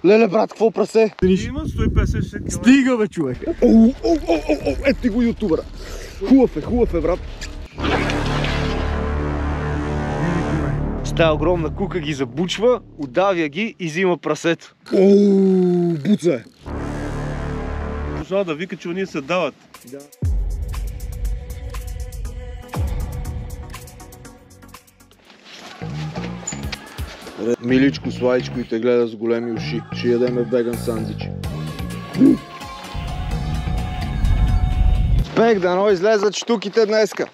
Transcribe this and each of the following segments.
Леле, брат, какво прасе? Има 150 кг. Стига, бе, човек. Ето ти го ютубъра. Хубав е, брат. С тая огромна кука ги забучва, удавя ги и взима прасето. Буца е. Почва да вика, че уния се дават. Да. Миличко, слайчко и те гледа с големи уши. Ще ядеме веган сандвич. Спех, дано излезат штуките днеска.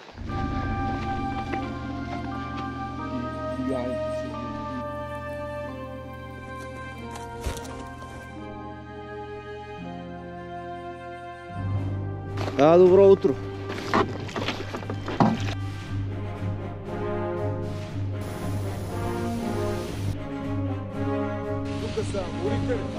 Добро утро. Тук са амурите ли?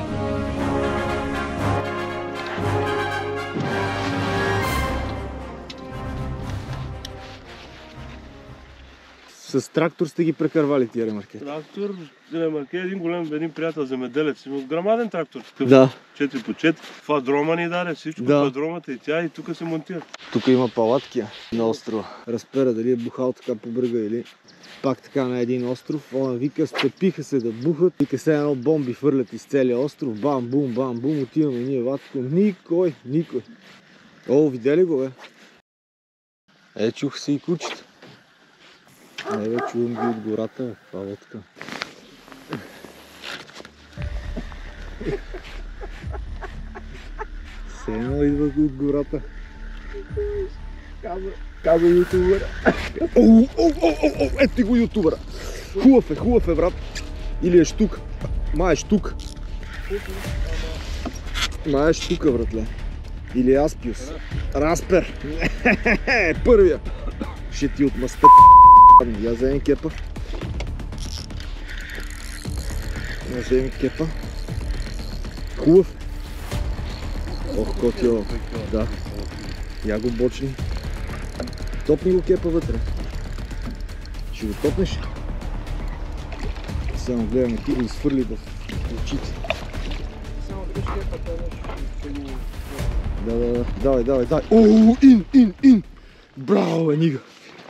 С трактор сте ги прекървали тия ремаркети? Трактор, ремарке, един приятел земеделец. Има грамаден трактор. Да. 4x4. Фадрома ни даде, всичко фадромата и тя и тук се монтира. Тук има палатки на острова. Разпера дали е бухал така по брега или пак така на един остров. Она вика, степиха се да бухат. Вика се едно бомби фърлят из целия остров. Бам, бум, отиваме ние ватко. Никой. Видели го, бе? Чух се и кучета. Не, бе, чувам ги от гората, това лодка. Все едно идват от гората. Каза ютубъра. Ето ти го ютубъра. Хубав е, брат. Или е штук. Май е штук. Май е штука, братле. Или Аспиус. Распер. Първия. Ще ти отмъста. Я вземи кепа. Хубав. Ох, котио. Да. Я го бочни. Топни го кепа вътре. Ще го топнеш. Само гледаме ти го изфърли в очите. Само дръж кепата нещо. Да. Давай. Ин. Браво, Енига.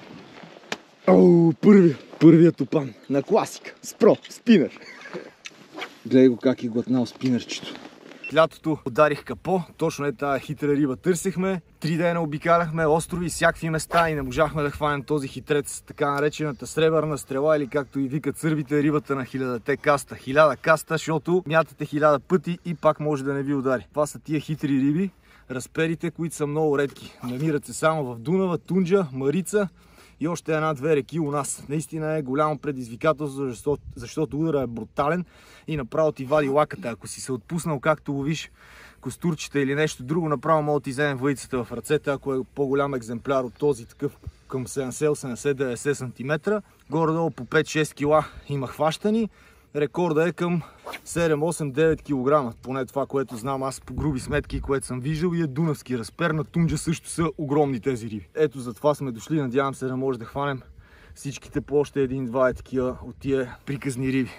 Първият тупан на класика. Спро, спинер. Гледай го как е глътнал спинерчето. Лятото ударих капо, точно е тази хитра риба търсихме. 3 дена обикаляхме острови, всякакви места и не можахме да хванем този хитрец, така наречената сребърна стрела или както и викат сърбите, рибата на 1000-те каста. 1000 каста, защото мятате 1000 пъти и пак може да не ви удари. Това са тия хитри риби, разперите, които са много редки. Намират се само в Дунава, Тунджа, Марица и още една-две реки у нас. Наистина е голямо предизвикателство, защото удара е брутален и направо ти вади лаката. Ако си се отпуснал както ловиш костурчета или нещо друго, направо мога да ти вземе въйцата в ръцете, ако е по-голям екземпляр от този, такъв към 70-80-90 см. Горе-долу по 5-6 кг има хващани. Рекорда е към 7-8-9 кг, поне това, което знам аз по груби сметки, което съм виждал, и е дунавски разпер. На Тунджа също са огромни тези риби. Ето за това сме дошли, надявам се да може да хванем всичките по още един-два такива от тия приказни риби.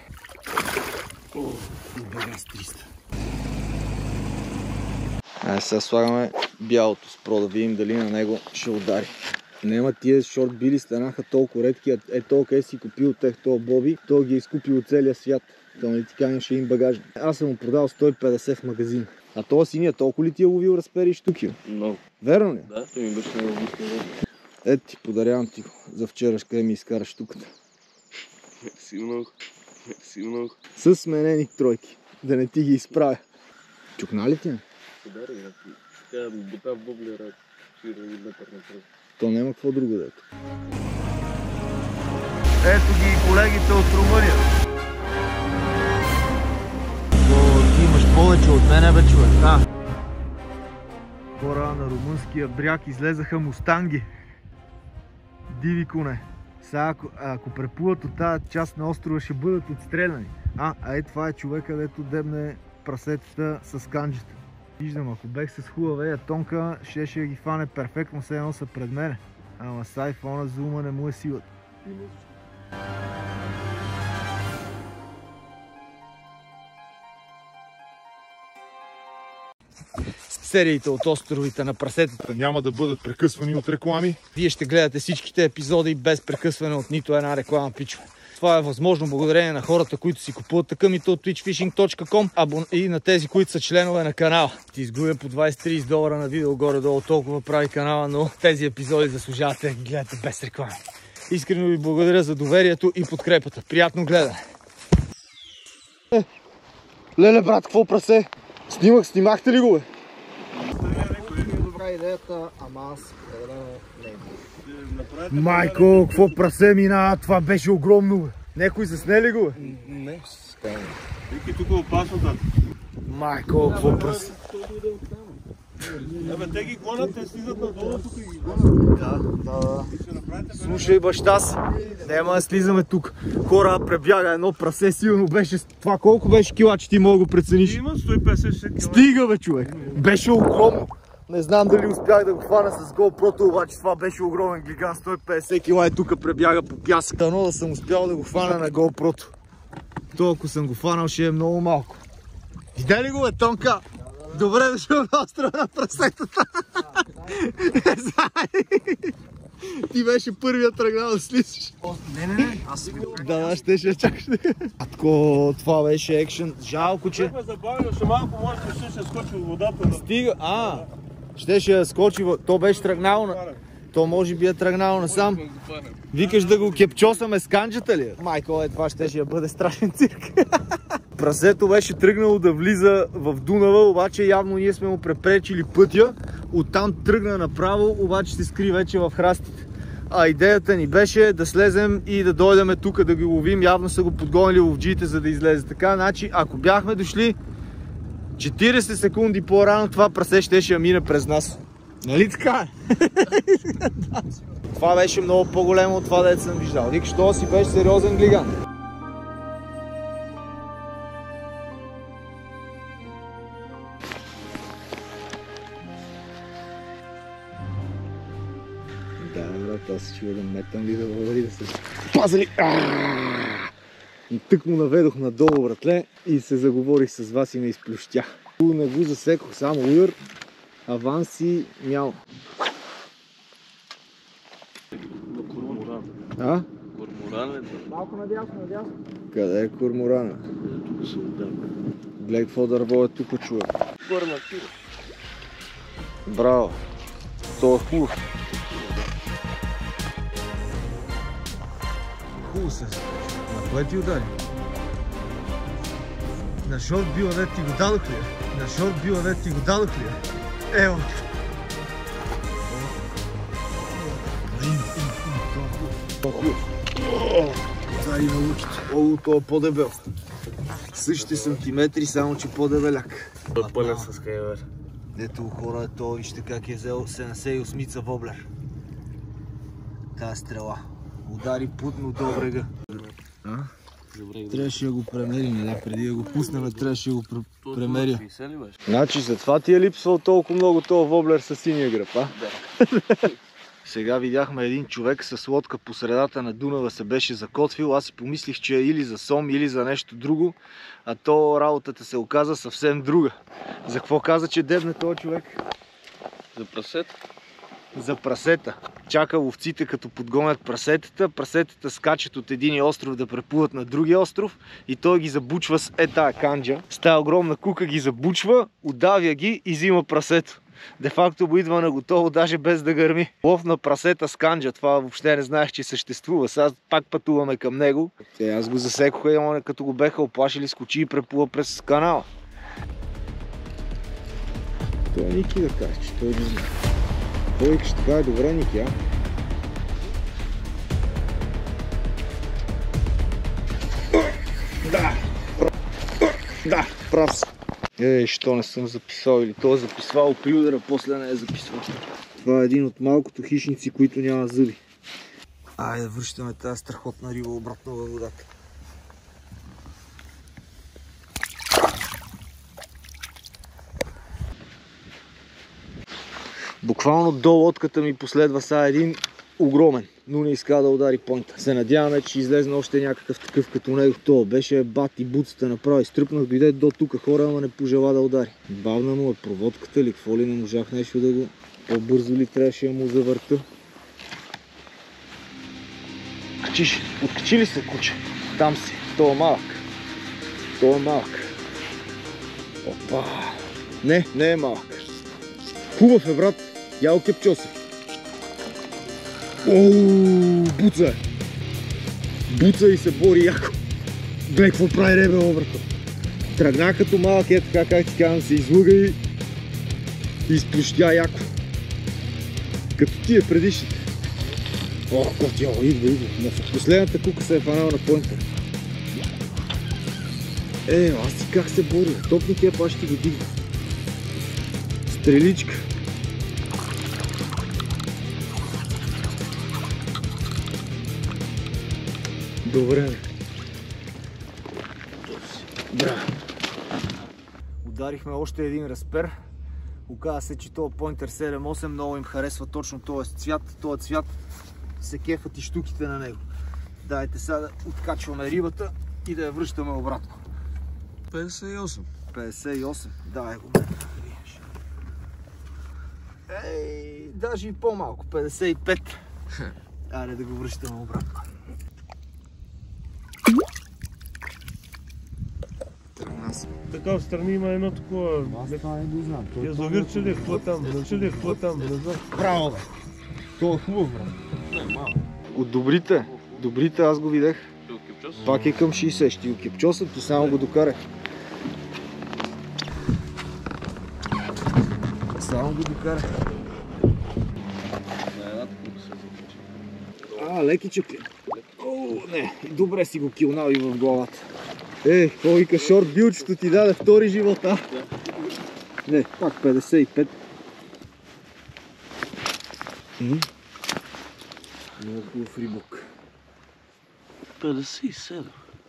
Бега с 300. Сега слагаме бялото спро, да видим дали на него ще удари. Нема, тия шорт били станаха толкова редки, толкова си купил тех този Боби, той ги е изкупил от целия свят. То не ти канеше им багажник. Аз съм му продал 150 в магазин. А този синия толкова ли ти е ловил разпери и штуки? Много. Верно ли? Да, той ми беше много близко. Ето ти, подарявам ти го. За вчера ще ми изкараш штуката. Мерси много. С сменени тройки. Да не ти ги изправя. Чукна ли ти? Подаря, тя бута в боблера. То няма какво друго да е. Ето ги колегите от Румъния. Ти имаш повече от мене, бе, човек. Хора на румънския бряг излезаха мустанги. Диви коне. Сега ако преплуват от тази част на острова, ще бъдат отстреляни. Това е човека, дето дебне прасетата с канджета. Виждам, ако бех с хубава тонка, ще ги фане перфектно, все едно са пред мене. Ама с айфона зума не му е силата. сериите от островите на прасетата няма да бъдат прекъсвани от реклами. Вие ще гледате всичките епизоди без прекъсване от нито една реклама, пичове. Това е възможно благодарение на хората, които си купуват тъкъмите от twitchfishing.com и на тези, които са членове на канала. Ти изгубя по $20-30 на видео, горе-долу толкова прави канала, но тези епизоди заслужавате да ги гледате без реклами. Искрено ви благодаря за доверието и подкрепата. Приятно гледане! Леле, брат, какво прасе? Снимахте ли го, бе? Добра идеята, ама аз не. Майко, какво прасе мина? Това беше огромно, бе. Некой засне ли го, бе? Не, Вики, тук е опасно, да. Майко, какво прасе? Абе, те ги гонят, те слизат надолу, тук и ги гонят. Да. Слушай, баща си, няма да слизаме тук. Хора, пребяга едно прасе, силно беше. Това колко беше кила, че ти мога да го прецениш? Има 150 кила. Стига, бе, човек. Беше огромно. Не знам дали успях да го хвана с GoPro-то, обаче това беше огромен гигант, 150 кила и тук пребяга по пясък. Дано да съм успял да го хвана на GoPro-то. То, ако съм го хванал, ще е много малко. Видя ли го, бе, Тонка? Добре дошъл на острова на прасетата. Ти беше първият тръгнал да слизаш. Не, аз си го... Да, ще чакаш. Атко, това беше екшен. Жалко, че... Ме забавим, ще малко може да ще скочи в водата. Стига, щеше да скочи, то беше тръгнало на... То може би е тръгнало насам. Викаш да го кепчосаме с канджата ли? Майко, това щеше да бъде страшен цирк. Прасето беше тръгнало да влиза в Дунава, обаче явно ние сме му препречили пътя. Оттам тръгна направо, обаче се скри вече в храстите. А идеята ни беше да слезем и да дойдем тук да ги ловим. Явно са го подгонили ловджиите, за да излезе. Така, значи, ако бяхме дошли 40 секунди по-рано, това прасе щеше да мине през нас. Нали така? Това беше много по-големо от това, дето съм виждал. Викаш, това си беше сериозен глиган. Да, брат, аз ще да метам ли да върви да се пазали. И тък му наведох надолу, братле, и се заговорих с вас и ме изплющях. Не го засекох, само уйър, аванс и мяу. Корморан. Корморан е? Малко надясно. Къде е корморана? Тук се отдам. Гледай какво дърво е тук, човек. Бърнатир. Браво. То е хубав. Хубаво се започва. На кое ти удари? На шорт била, де ти го дадох ли? На шорт била, де ти го дадох ли? Ево. Удари на лучето. Това е по-дебел. Същите сантиметри, само че по-дебеляк. Пълен с хайвер. Ето хора, то вижте как е взел 78-ца воблер. Тая стрела. Удари плътно до брега. Трябваше да го премерим, преди да го пуснем, трябваше да го премеря. Значи затова ти е липсвал толкова много този воблер с синия гръб, а? Да. Сега видяхме един човек с лодка по средата на Дунава се беше закотвил. Аз си помислих, че е или за сом, или за нещо друго, а то работата се оказа съвсем друга. За какво каза, че дебне този човек? За прасета. За прасета. Чака ловците като подгонят прасетата. Прасетата скачат от един остров да преплуват на другия остров и той ги забучва с тая канджа. С тая огромна кука ги забучва, удавя ги и взима прасето. Де факто го идва на готово, даже без да гърми. Лов на прасета с канджа, това въобще не знаех, че съществува. Сега пак пътуваме към него. Аз го засекоха и като го беха оплашили, скочи и преплува през канала. Той е Ники да каже, че той не знае. Той ще така е добре, Ники, а? Да, прав си. Що не съм записал, или той е записвал при удара, после не е записвал. Това е един от малкото хищници, които няма зъби. Айде, връщаме тази страхотна риба обратно във водата. Буквално до лодката ми последва сега един огромен, но не иска да удари пойнта. Се надяваме, че излезне още някакъв такъв като него. То беше бати буцата направо. Изтръпнах, дойде до тук хора, ама не пожела да удари. Бавна му е проводката ли, какво ли, не можах нещо да го... По-бързо ли трябваше да му завърта? Качиш, откачи ли се, куче? Там си, то е малък. То е малък. Опа! Не е малък. Хубав е, брат. Ял кепчоса. Ооо, буца е. Буца и се бори яко. Гледай какво прави ребел, брато. Тръгна като малък, е така, как ти казвам, се излуга и изплющя яко. Като тия предишните. О, котио, идва. Последната кука се е фанала на пойнта. Аз си как се бори. Топни тия, па ще ти го дигна. Стреличка. Добре. Браво. Ударихме още един разпер. Оказа се, че този Pointer 7-8 много им харесва точно този цвят. Този цвят се кефат и щуките на него. Дайте сега да откачваме рибата и да я връщаме обратно. 58. 58. Давай го. Даже и по-малко. 55. Айде да го връщаме обратно. Така отстрани има едно такова... Аз това не го знам. Язовирче ли, какво там, не знам. Браво, бе! Това е хубаво, брат. От добрите аз го видях. Пак е към 60. Ще го кепчосам, ти само го докарах. Само го докарах. Леки чуки. Не, добре си го килнал и в главата. Какво вика шорт билчето ти даде втори живот, а? Не, пак 55. Много хубав рибок. 57.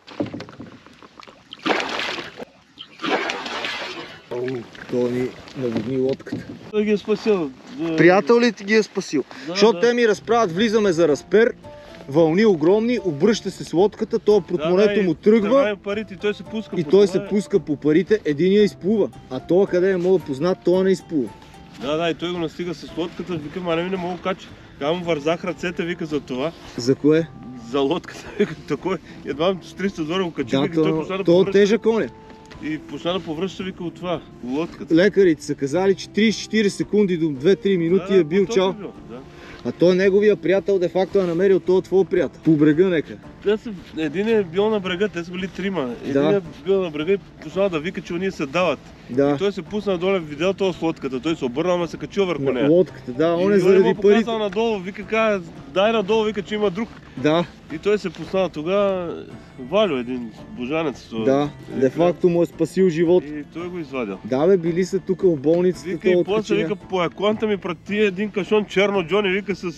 Това ни наводни лодката. Той ги е спасил. Приятел ли ти ги е спасил? Защото те ми разправят, влизаме за разпер, вълни огромни, обръща се с лодката, то портмонето му тръгва парите, той се пуска и той се пуска по парите, единия изплува, а това къде е мога познат, това не изплува. Да, и той го настига с лодката, вика, не мога да кача. Сега му вързах ръцете, вика за това. За кое? За лодката, вика, такова. Едва с 300 долара го качи, вика, той почна да повръща. То тежък он е. И почна да повръща, вика, от това, лодката. Лекарите са казали, че 30-40 секунди до 2-3 минути е бил чал. А той неговия приятел де-факто е намерил този твой приятел. По брега нека. Един е бил на брега, те са били трима. Един е бил на брега и почнал да вика, че уния се дават. И той се пусна надолу, видял това с лодката. Той се обърнал, ама се качил върху нея. Лодката, да, он е заради парите. И показал надолу, вика, дай надолу, вика, че има друг. Да. И той се пуснал тогава, Валю, един божанец. Да, де-факто му е спасил живот. И той го извадил. Да бе, били са тук в болницата. Вика и после, вика, по екланта ми прати един кашон черно Джони, вика, с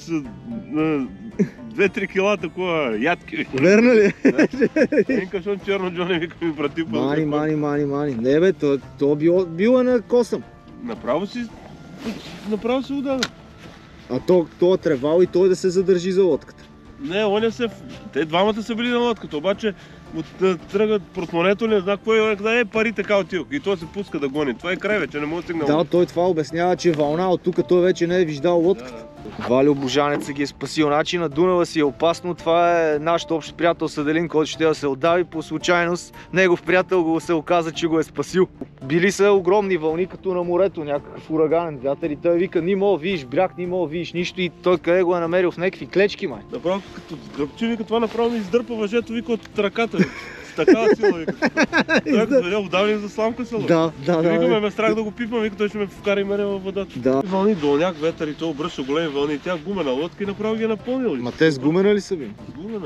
2-3 кила такова ядки. Верно ли? Един кашон черно Джони, вика, ми прати. Мани. Не бе, то било е на косъм. Направо си удаде. А то е тревал и той да се задържи за лодката. Не, те двамата са били на лодката, обаче тръгат портмонето, не знам какво е, къде е пари така отивах и той се пуска да гони. Това е край вече, не може да стигна. Да, той това обяснява, че вълна от тук той вече не е виждал лодката. Валю Божанец ги е спасил. Значи на Дунава си е опасно. Това е нашият общ приятел Съделин, който ще да се отдави. По случайност негов приятел се оказа, че го е спасил. Били са огромни вълни, като на морето, някакъв ураганен вятър и той вика, ни мога видиш бряг, ни мога видиш нищо и той къде го е намерил в някакви клечки, май. Направо като дръпчи, вика, това направо ми издърпа въжето, вика, от ръката. С такава сила, вика. Той като дойде удавлен за сламка села. Да. Вика, ме страх да го пипам, вика, той ще ме вкара и мене във водата. Да. Вълни, долняк, ветър и то обръща големи вълни. Тя гумена лодка и направо ги е напълнил. Ма те с гумена ли са били? С гумена.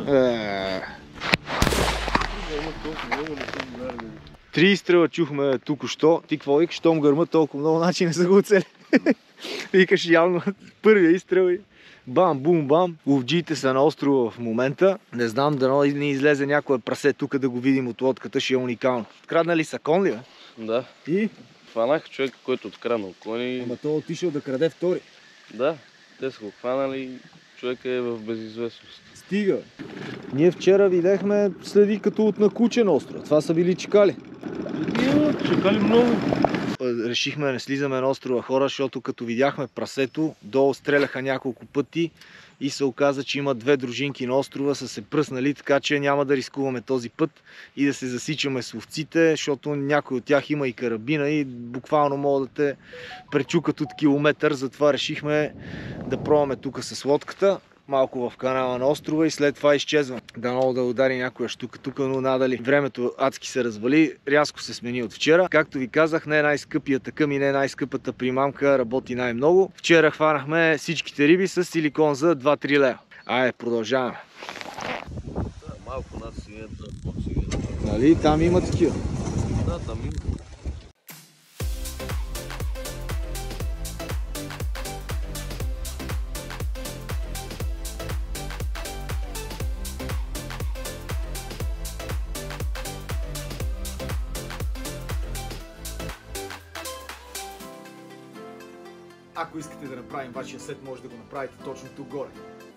3 изстрела чухме току-що. Ти какво викаш, щом гърма толкова много, значи не са го оцели. Викаш явно първия изстрел и бам, бум, бам. Ловджиите са на острова в момента. Не знам, дано не излезе някое прасе тук да го видим от лодката, ще е уникално. Откраднали са кон ли, бе? Да. И? Хванах човек, който откраднал кони. Ама той отишъл да краде втори. Да, те са го хванали. човек е в безизвестност. Стига. Ние вчера видяхме следи като от на куче на острова. Това са били чакали. Чакали много. Решихме да не слизаме на острова хора, защото като видяхме прасето, долу стреляха няколко пъти и се оказа, че има две дружинки на острова, са се пръснали, така че няма да рискуваме този път и да се засичаме с овците, защото някой от тях има и карабина и буквално могат да те пречукат от километър, затова решихме да пробваме тук с лодката. Малко в канала на острова и след това изчезвам. Дано да удари някоя штука тук, но надали. Времето адски се развали, рязко се смени от вчера. Както ви казах, не най-скъпия такъм и не най-скъпата примамка работи най-много. Вчера хванахме всичките риби с силикон за 2-3 лева. Айде, продължаваме. Малко над синята, под синята. Нали? Там има такива. Да, там има. Ако искате да направим вашия сет, може да го направите точно тук горе.